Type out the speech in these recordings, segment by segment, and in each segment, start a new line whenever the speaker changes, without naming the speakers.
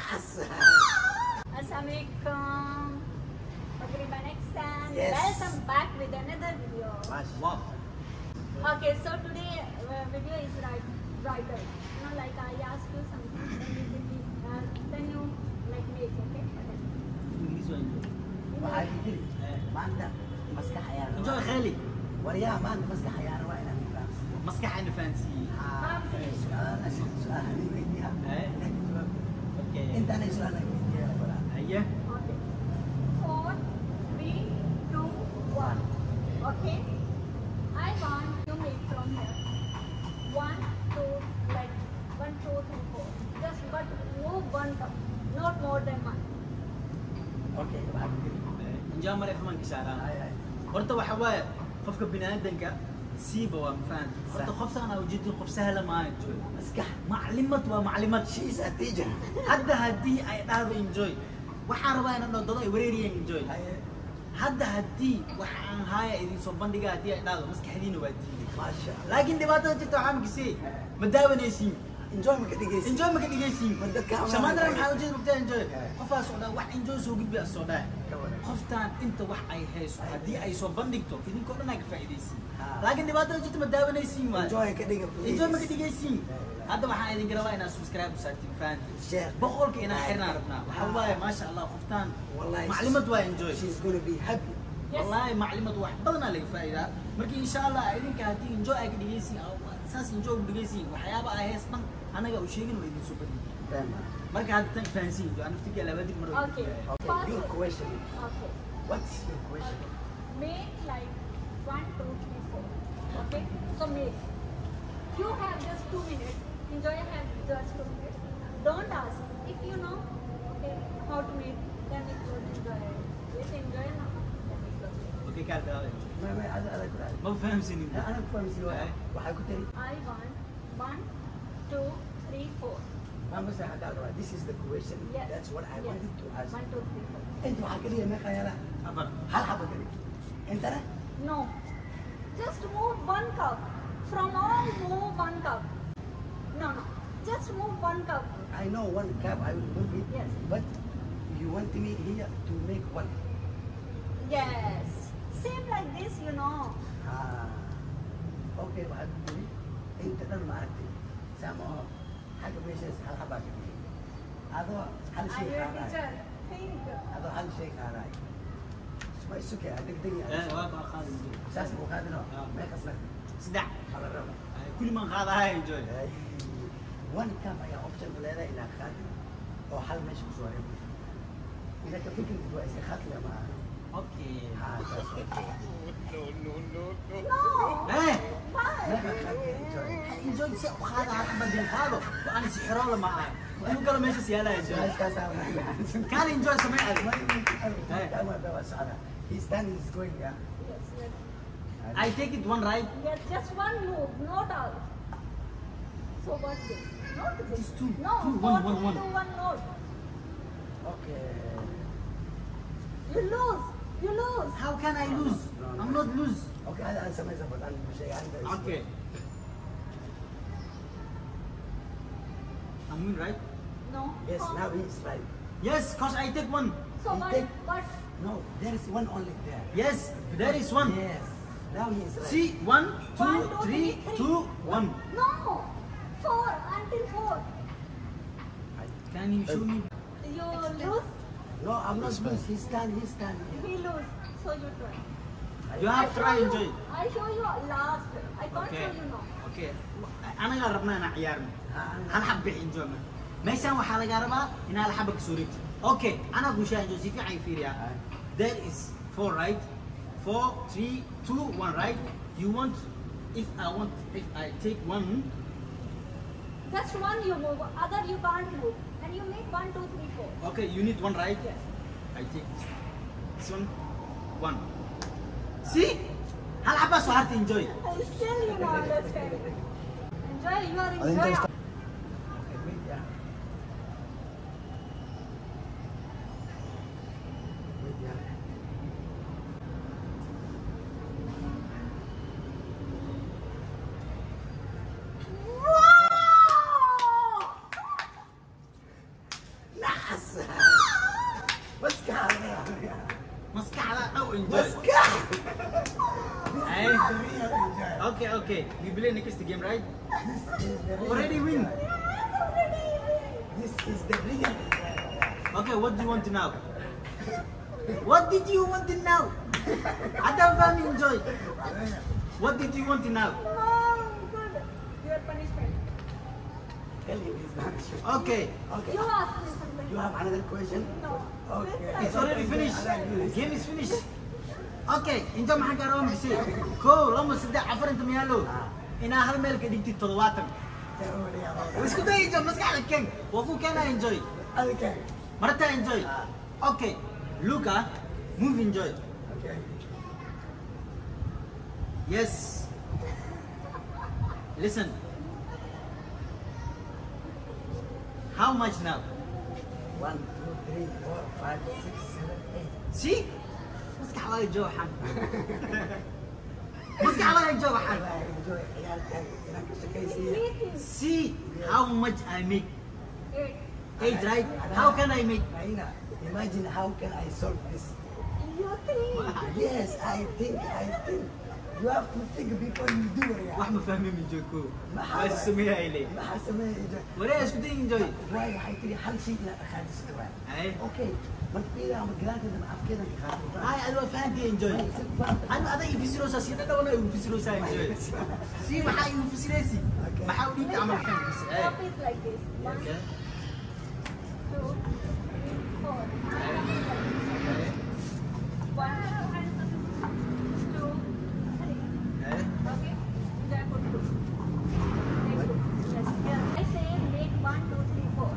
Assalamualaikum. Taqriban Exam.
Yes.
Welcome back with another video.
Wow.
Okay, so today video is writer. You know, like I ask you something, then you like make, okay?
انجليزي ولا انجليزي؟
وعادي كده ما عندك مسكح عيار
انجوي خالي
ورياه ما عندك مسكح عيار وين انا فرنسي
مسكح انه فانسي
انا سؤال هني ويديها
اوكي
انت انا سؤال هني ويديها ولا
هيا
Okay. 4, 3, 2, 1. Okay? I want to make from here. 1, 2, like 1, 2, 3, 4. Just but move one cup, not more than one.
اوكي بعد كده
انجا مره فهمك اشاره
هاي
horta waxa waaye qofka bini'aadanka siiba waa mafahant horta qofta ana ujeedin qof sahla ma ahayn
مسكح
maclimad waa maclimad
شيء اتيجا
hadda haddii ay dhahdo enjoy waxaan rabaa inaan dado ay wareeriyeen enjoy
هاي
hadda haddii waxaan haaya idin soo bandhiga haddii ay dhahdo maskaxdiina waa diiday
ما شاء الله
laakiin dhibaatada jirta waxaa makisee ma daawanaysiin
انجوي ما كده
enjoy ma ka dhigaysiin
Dadka ama-
shamaandara maxaa ujeeda mugtaa enjoy qofaa soo dhaa wax enjoy soo gudbi soo dhaa
Kawalan.
qoftaan inta wax ay hayso haddii ay soo bandhigto idinkoo dhan ay ka faa'iidaysiin
Ah.
laakiin dhibaatada jirta ma daawanaysiin waay
انجوي كده
enjoy ma ka dhigaysiin hadda waxaan idin rabaa inaad subscribe u saartiin fahantiin
Sheekh.
boqolka inaan xirnaan rabnaa waxaa waaye maasha allah qoftaan
والله
maclimad waa enjoy
she's gonna be happy
والله معلمات واحد بدنا لك فائدة مركي إن شاء الله إذا كهتي إنجو أك دقيسي أو أساس إنجو دقيسي وحيابا أهيسنا أنا جا وشيء إنه يدين سوبر
تمام
مركي هذا تاني فانسي جو أنا أفتكر على بدي مرة
Okay.
okay your question
Okay.
what's your question
Make like 1, 2, 3, 4. Okay? So make. You have just 2 minutes. Enjoy have just 2 minutes. Don't ask. If you know, okay, how to make, then it will enjoy. If enjoy now, then it will.
أوكي كارد هذا
ما هذا كل
ما بفهم سنين
انا بفهم سواء وحا كنت
I want 1, 2, 3, 4.
ما بس هذا this is the question
Yes.
that's what I
Yes.
wanted to ask
1, 2, 3, 4.
انت وحكي لي ما خيالها
أفر
هل حبة كده انت لا
No. Just move 1 cup. From all, move 1 cup. No. Just move 1 cup.
I know one cup I will move it
Yes.
but you want me here to make one
Yes. Same like this, you know.
اوكي وحد لي انت ده ما عرفت سامعه حاجه ماشي هل حبة كده هذا هل
Are
شيء
you a
هذا
teacher? Think.
هذا هل شيء هذا اسمه السكر هذيك
إيه
دقيقة
واقع خالد إنجوي
اساس مقادنه ما يخسر
سدع
على الربع
كل من هذا هاي إنجوي
وان كان هي اوبشن ولا لا الى خاتم او حل مش بصورة اذا كان فكرة تبغى يصير خاتم مع
أوكي
No.
إيه
Why?
ما كان خاتم
إنجوي سأ هذا هذا بدي هذا وأنا سحران لما معاه مو قالوا ماشي سيالة إنجوي كان إنجوي سمعي
His time is going, yeah.
Yes, yes.
I take it one right
Yes, just one move, not all. So what this? Not this.
Just two.
No,
Two,
four,
one, one.
two, one note.
Okay.
You lose. You lose.
how can I lose I'm not lose
Okay, أنا سامع زبط أنا مش عندي.
okay I'm win right
No.
Yes,
Oh.
now he is right.
yes cause I take one
So
You
what?
take-
What?
No, there is one only there.
yes there is one
Yes. Now he is right.
see 1 2
1, 2,
3
3,
2 1
No. 4 until 4.
can you show me
You lose.
No, I'm not lose. He's done. He's done.
He lose. So you try.
you have to try
I show
enjoy
you. I show you last. I can't
okay
show you now.
okay أنا قال ربنا أنا عيارنا هل حب enjoy ما ماشان وحالة قاربها إن هل حبك سوريتي okay أنا أقول شيء enjoy في عين فيريا there is 4 right 4 3 2 1 right you want if I take one
Just one you move. Other you can't move. And you make 1, 2, 3, 4.
okay you need one right
Yes.
I take this one see هل حبها سهرت enjoy
I still you know understand. Enjoy. You are
Okay,
enjoy.
wait, yeah. Wait, yeah.
Wow!
Okay, we play next game, right?
Already
win.
This is the real.
Okay, what do you want now? What did you want now? Adam Van enjoy. What did you want now?
No, good. Your punishment.
Tell him he's not sure.
Okay,
Okay.
You ask me something.
You have another question?
No.
Okay.
it's already finished. Game is finished. Okay, انت ما حق أروم بسي. كو لما صدق عفر انت ميالو. إنا هالملك ديكتي تضواتم. وش كده ينجو مسك على الكين. وفو كان enjoy.
Okay.
مرتا enjoy. Okay, Luca, move enjoy.
Okay.
Yes. Listen. How much now?
1, 2, 3, 4, 5, 6, 7, 8.
See? مسك حوالي جو حن. مسك حوالي جو حن. See how much I make. 8, right? How can I make?
Imagine how can I solve this?
You think?
Yes, I think. You have to think before you do it.
واحد ما فاهمين من جوكو.
ما
ما تسميها إلي.
ما حسمي
ولا إيش كده enjoy.
واي حيتري حل شيء لا خالد سكوان.
أي.
اوكي ما تبينا عم جلاد ما أفكر إنك خالد.
هاي أنا فاهمتي enjoy. أنا هذا يفسر ساسي أنا ولا يفسر ساسي enjoy. سي ما حاول يفسر سي. ما حاول يعمل كم يفسر. أي.
Stop it like this. 1, 2, 3, 4. 1, 2, 3.
أي.
Okay? Then put 2. Next. Yes. Here. I say make 1, 2, 3, 4.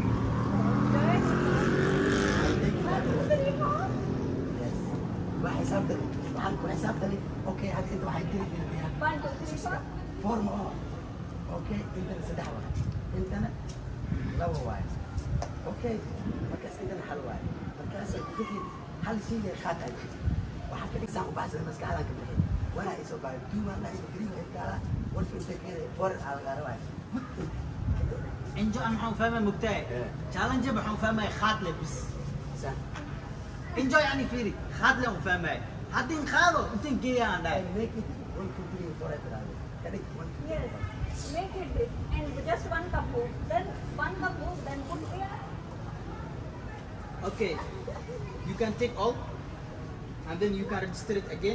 وحساب تلي وحنكون حساب تلي اوكي هذه انت وحيديري فيها
1, 2, 3, 4.
فورم اوكي انت اللي سدح واحد انت انا لو واحد اوكي مركز انت حل واحد مركز فكري حل شيء خاطئ وحكي لك ساعه بعد ما مسك حالك الحين وانا اسو بعد 2 وانا اسو 3 وانت وانت كده فور على واحد
enjoy أنا حون فاهمه مبتعد. challenge بحون فاهمه خاطله بس.
صح
enjoy يعني فيري خاطله أنا فاهمه. هادين خالو أنت كيا عندك.
I make it 1 2 3 forever can it 1 2
Yes. Make it big. And just 1 cup move. Then 1 cup move. Then put here.
Okay, you can take all, and then you can register it again.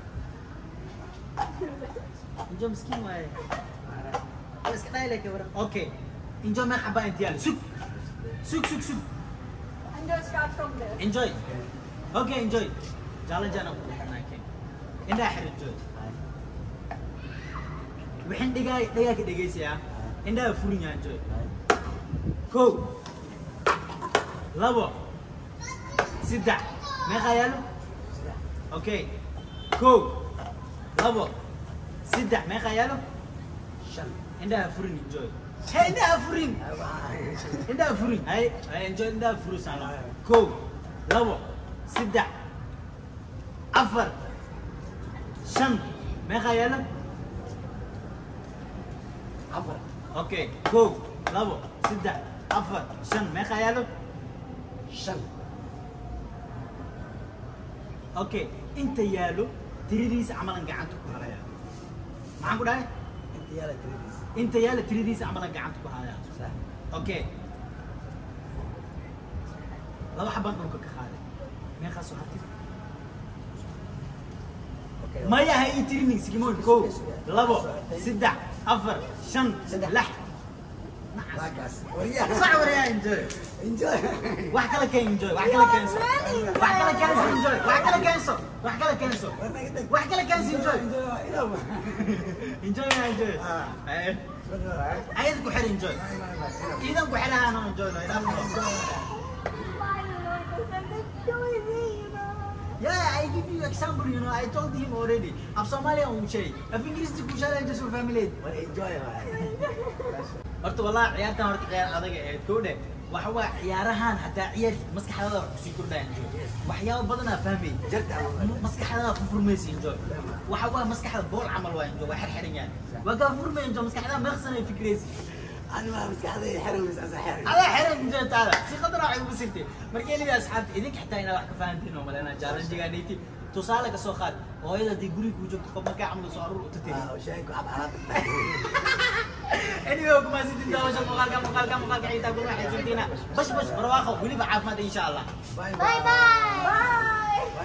enjoy مسكين واي. بس كده لك ورا. Okay, enjoy ما حبا أنت يلا. سوق.
And just start from there.
enjoy. Okay, enjoy. jalan أنا كين. إندا حر enjoy. وحين دقاي سيا. إندا فورينيا enjoy. Go. لابو. سدع. ما خيالو. Okay. Go. لابو. سدع ما خيالو.
شن
إندا فورين enjoy. Hey, إندا فورين. إندا فورين. هاي enjoy إندا فروس أنا. Go. لابو. سدع. أفر. شن. ما خيالو.
عفر
Okay. Go. لابو. سدع. أفر. شن. ما خيالو.
شن
Okay. أنت يالو تريديس عملاً قاعدتك هذا. ما عم قولها؟
انت يا تريديس
أنت يالو تريديس عملاً قاعدتك هذا.
صح
Okay. لو حبان نقولك خالد. ما خاصو حتى.
اوكي
ما يا هي ترينينج سكيمون كو. لابو. سدع. أفر. شن.
سدع.
لح.
راكاس وياه
صح ولا يا انجوي؟
انجوي
واحد كلا كان انجوي واحد كلا كانسل واحد كلا كانسل انجوي واحد كلا كانسل واحد كلا كانسل واحد كلا كانسل انجوي انجوي يا انجوي ايه عايز كحر انجوي اذا كحرها انا انجوي Yeah, I give you example, you know. I told him already. Of Somalia, I'm saying. If English is good, I just family.
enjoy
horta wallahi ciyaartan horta ciyaar adag ee koode waxa waa ciyaarahan hataa ciyaar maskaxdaada wax ku kordhaan waxyaabo badan aan fahmay
jarta
maskaxdaada ku furmaysi enjoy waxa waa maskaxda bool camal waa enjoy waa xirxiran yahay waa ka furmay enjoy maskaxdaada maqsanay fikraysi
انا ما مسكحدي حرم بس حرم
هذا حرم enjoy taada si qadar ay ugu sirtay markii liga asxaabta idinka xitaa ina wax ka fahantiin oo malena challenge-ga niti tusaale ka soo qaad hooyada haddii guriga ku joogto qof markaa camal soo aruur u tatiri
وشايكو عب عرب
anyway kuma sidin daawasho muuqaalka ciidaa gurma xajintiina bash barwaaqo weliba caafimaad insha Allah
باي
باي باي